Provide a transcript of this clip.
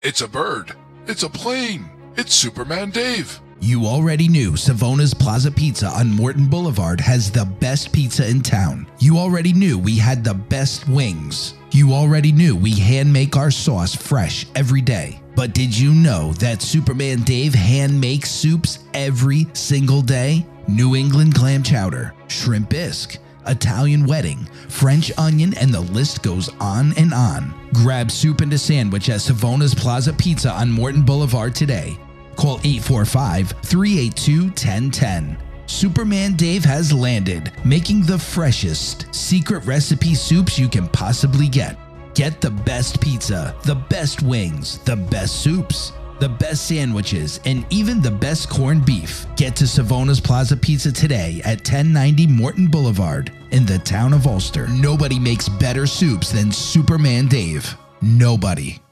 It's a bird. It's a plane. It's Superman Dave. You already knew Savona's Plaza Pizza on Morton Boulevard has the best pizza in town. You already knew we had the best wings. You already knew we hand make our sauce fresh every day. But did you know that Superman Dave hand makes soups every single day? New England clam chowder, shrimp bisque, Italian wedding, French onion, and the list goes on and on. Grab soup and a sandwich at Savona's Plaza Pizza on Morton Boulevard today. Call 845-382-1010. Superman Dave has landed, making the freshest secret recipe soups you can possibly get. Get the best pizza, the best wings, the best soups, the best sandwiches, and even the best corned beef. Get to Savona's Plaza Pizza today at 1090 Morton Boulevard in the town of Ulster. Nobody makes better soups than Superman Dave. Nobody.